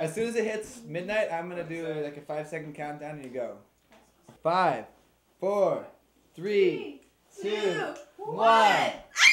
As soon as it hits midnight, I'm gonna do like a 5-second countdown and you go. 5, 4, 3, 2, 1.